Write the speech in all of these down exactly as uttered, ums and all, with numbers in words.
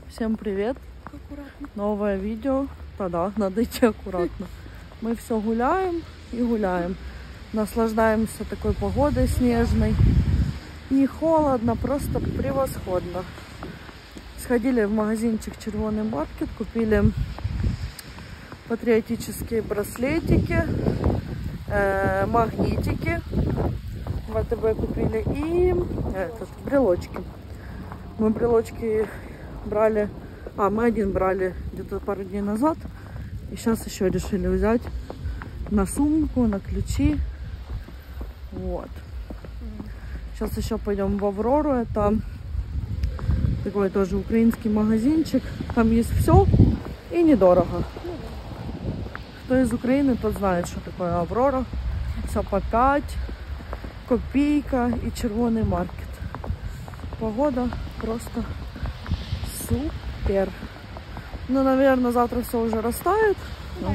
Всем привет! Аккуратно. Новое видео. Да-да, надо идти аккуратно. Мы все гуляем и гуляем. Наслаждаемся такой погодой снежной. Не холодно, просто превосходно. Сходили в магазинчик Червоный маркет, купили патриотические браслетики, э, магнитики. В АТБ купили и этот, брелочки. Мы брелочки брали, а мы один брали где-то пару дней назад. И сейчас еще решили взять на сумку, на ключи. Вот. Сейчас еще пойдем в Аврору. Это такой тоже украинский магазинчик. Там есть все и недорого. Кто из Украины, тот знает, что такое Аврора. Все по пять, копейка и Червоный маркет. Погода просто супер. Ну, наверное, завтра все уже растает. Да.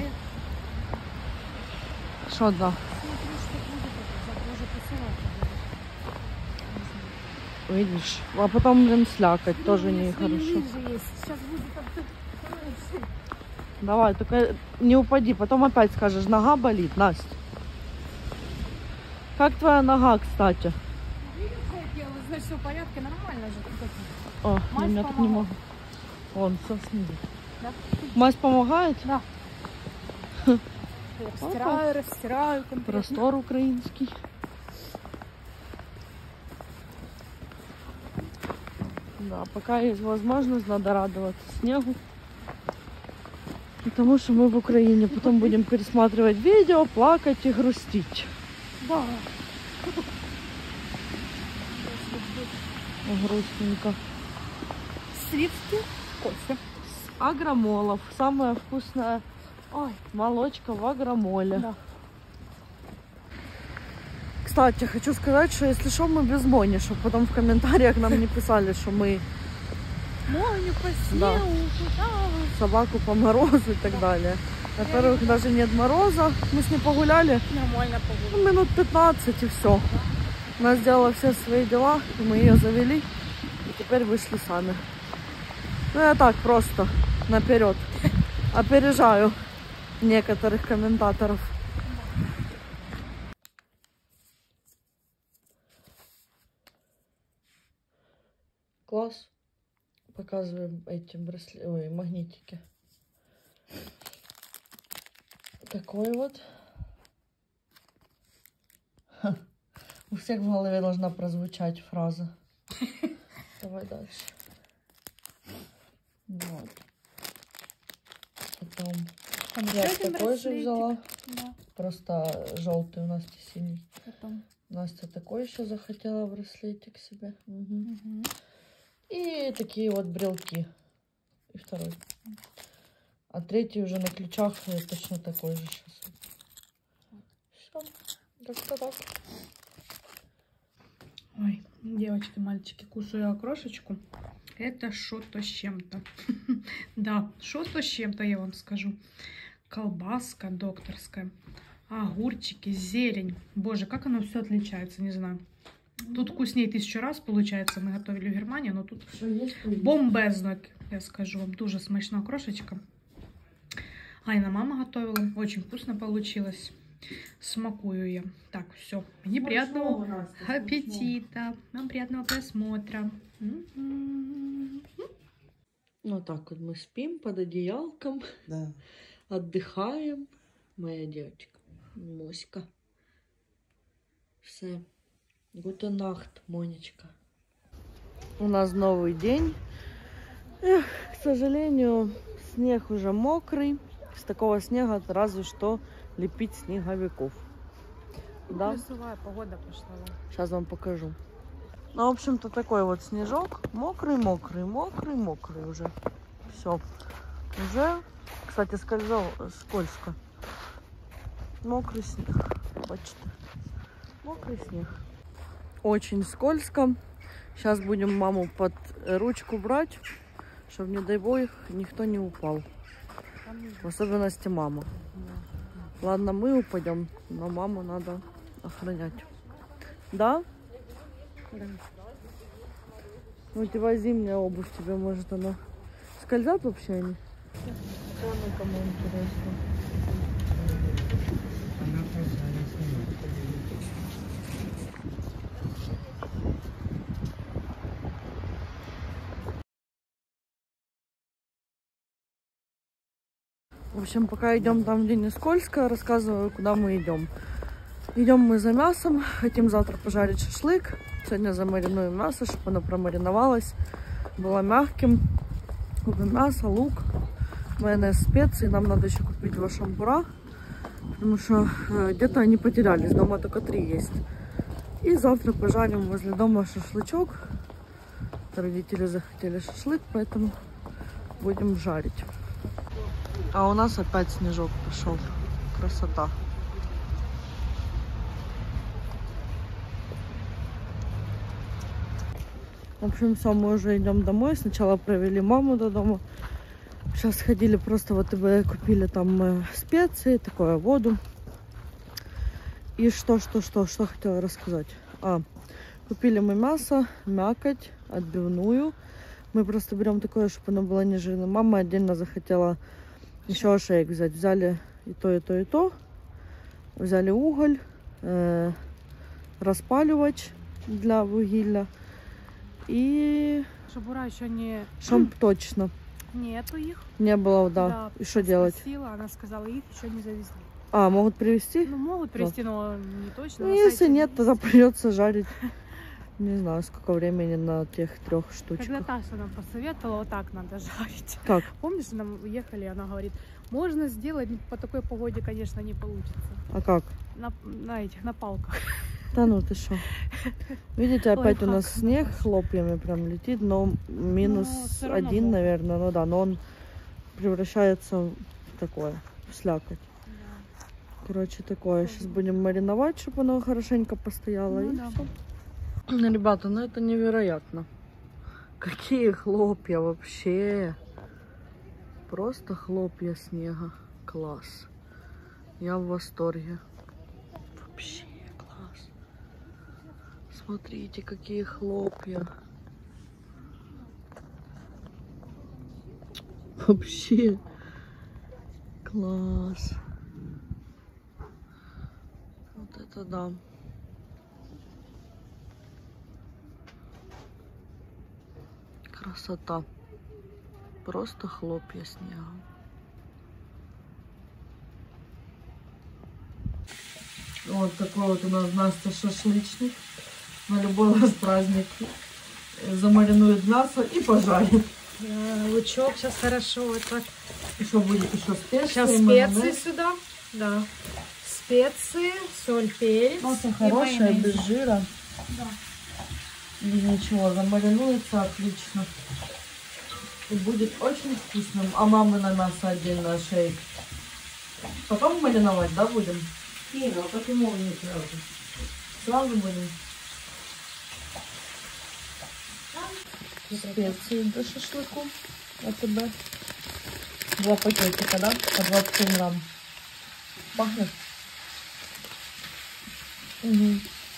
Что да? Видишь? А потом, блин, слякоть. Ну, тоже нехорошо. Давай, только не упади. Потом опять скажешь, нога болит, Настя. Как твоя нога, кстати? Значит, все в порядке, нормально же. О, Мазь я так не могу. Вон, все снизу. Да? Мазь помогает? Да. Растираю, растираю. Простор украинский. Да, пока есть возможность, надо радоваться снегу. Потому что мы в Украине. Потом будем пересматривать видео, плакать и грустить. Да. Грустненько. Сливки, кофе. С агромолов. Самая вкусная Ой, молочка в агромоле. да. Кстати, хочу сказать, что если что, мы без Мони, чтобы потом в комментариях нам не писали, что мы Моню по снегу, Да. куда вы? собаку по морозу и так далее. Во-первых, даже нет мороза. Мы с ней погуляли Нормально ну, погода. минут пятнадцать и все. Она сделала все свои дела, и мы ее завели. И теперь вышли сами. Ну, я так просто наперед опережаю некоторых комментаторов. Класс. Показываем эти браслеты, ой, магнитики. Такой вот. Ха. У всех в голове должна прозвучать фраза. Давай дальше. Вот. Потом Там я еще один такой же браслетик. взяла. Да. Просто желтый, у Насти синий. Потом. Настя такой еще захотела браслетик себе. Угу. Угу. И такие вот брелки. И второй. А третий уже на ключах точно такой же сейчас. Все. Как-то так. Ой, девочки, мальчики, кушаю окрошечку. Это что-то с чем-то. Да, что-то с чем-то, я вам скажу. Колбаска докторская, огурчики, зелень. Боже, как оно все отличается, не знаю. Тут вкуснее тысячу раз получается. Мы готовили в Германии, но тут бомбезно, я скажу вам. Дуже смачна окрошечка. Айна мама готовила. Очень вкусно получилось. Смакую я. Так, все. Мне приятного аппетита. Вам приятного просмотра. Вот так вот мы спим под одеялком. Да. Отдыхаем. Моя девочка. Моська. Все. Gute Nacht, Монечка. У нас новый день. Эх, к сожалению, снег уже мокрый. С такого снега разве что лепить снеговиков. Да? Красивая погода пошла. Сейчас вам покажу. Ну, в общем-то, такой вот снежок. Мокрый, мокрый, мокрый, мокрый уже. Все. Уже, кстати, скользал скользко. Мокрый снег. Почти. Мокрый снег. Очень скользко. Сейчас будем маму под ручку брать, чтобы, не дай бог, никто не упал. В особенности мама. Ладно, мы упадем, но маму надо охранять. Да? Ну, у тебя зимняя обувь, тебе может она скользят вообще они? Цены кому интересно. В общем, пока идем там, где не скользко, рассказываю, куда мы идем. Идем мы за мясом, хотим завтра пожарить шашлык. Сегодня замаринуем мясо, чтобы оно промариновалось, было мягким. Купим мясо, лук, майонез, специи. Нам надо еще купить два шампура, потому что э, где-то они потерялись, дома только три есть. И завтра пожарим возле дома шашлычок. Родители захотели шашлык, поэтому будем жарить. А у нас опять снежок пошел. Красота. В общем, все, мы уже идем домой. Сначала провели маму до дома. Сейчас сходили просто в АТБ, купили там специи, такое, воду. И что, что, что, что хотела рассказать. А, купили мы мясо, мякоть, отбивную. Мы просто берем такое, чтобы оно было не жирное. Мама отдельно захотела еще шейк взять. Взяли и то, и то, и то. Взяли уголь, э, распаливач для вугилля. И Шампура еще не... шамп точно. Нету их. Не было, да. Да, и что делать? Спросила, она сказала, их еще не завезли. А, могут привезти? Ну, могут привезти, но не точно. Ну, если нет, тогда придется жарить. Не знаю, сколько времени на тех трех штучках. Когда Таша нам посоветовала, вот так надо жарить. Как? Помнишь, нам уехали, она говорит, можно сделать, по такой погоде, конечно, не получится. А как? На, на этих, на палках. Да ну ты что? Видите, опять Ой, у нас как снег хорошо. хлопьями прям летит, но минус Но всё равно один, мокро. наверное, ну да, но он превращается в такое, в слякоть. Да. Короче, такое. Сейчас будем мариновать, чтобы оно хорошенько постояло. Ну и да. всё. Ребята, ну это невероятно. Какие хлопья вообще. Просто хлопья снега. Класс. Я в восторге. Вообще класс. Смотрите, какие хлопья. Вообще класс. Вот это да. Красота. Просто хлопья снега. Вот такой вот у нас Настя шашлычник. На любой у нас праздник. Замаринует мясо и пожарит. Да, лучок сейчас хорошо. Это... Еще будет еще специи. Сейчас специи майонез. сюда. Да. Специи, соль, перец. Мясо хорошее, без жира. Да. Без ничего. Замаринуется отлично. И будет очень вкусным. А мамы на мясо отдельно шейк. Потом мариновать, да, будем? Не, ну почему не сразу? Сразу будем. Специи для шашлыку. АТБ. Два пакетика, да? По двадцать семь грамм. Пахнет? Угу.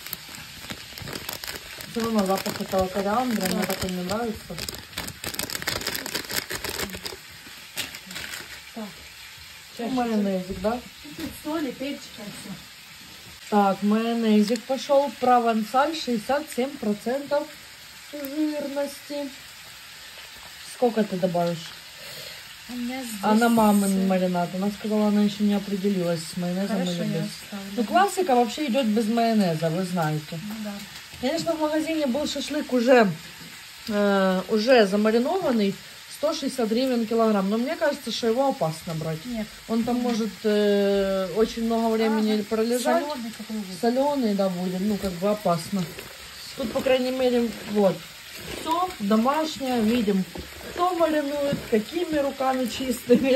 Все равно запах этого кориандра, мне такой не нравится. Так. И майонезик, да? Тут соль и перчик. Так, майонезик пошел. Провансаль шестьдесят семь процентов жирности. Сколько ты добавишь? У меня здесь... Она мамин маринад. Она сказала, она еще не определилась с майонезом Хорошо, или я без. оставлю. Ну, классика вообще идет без майонеза, вы знаете. Ну, да. Конечно, в магазине был шашлык уже, э, уже замаринованный, сто шестьдесят гривен килограмм. Но мне кажется, что его опасно брать. Нет. Он там может э, очень много времени Ага. пролежать. Солёный какой будет. Соленый, да, будет, ну, как бы опасно. Тут, по крайней мере, вот, все домашнее, видим, кто маринует, какими руками чистыми.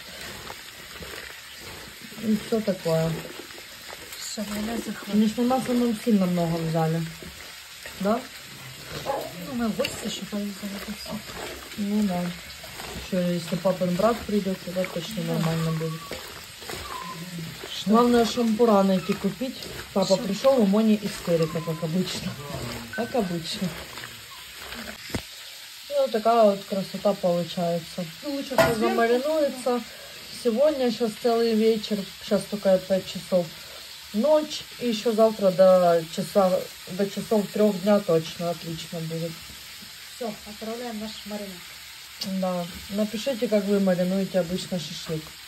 И все такое. Все, майонез захватит. Конечно, масла мы сильно много взяли. Да? Ну, мы в гости еще повезем это все. Ну да. Еще если папин брат придет, тогда точно нормально будет. Главное шампура найти купить. Папа Шо? пришел, у Мони истерика, как обычно. Как обычно. И вот такая вот красота получается. Ну, лучше Всё сверху. замаринуется. Сегодня сейчас целый вечер, сейчас только пять часов ночь, и еще завтра до часа, до часов трех дня точно отлично будет. Все, отправляем наш маринад. Да, напишите, как вы маринуете обычно шашлык.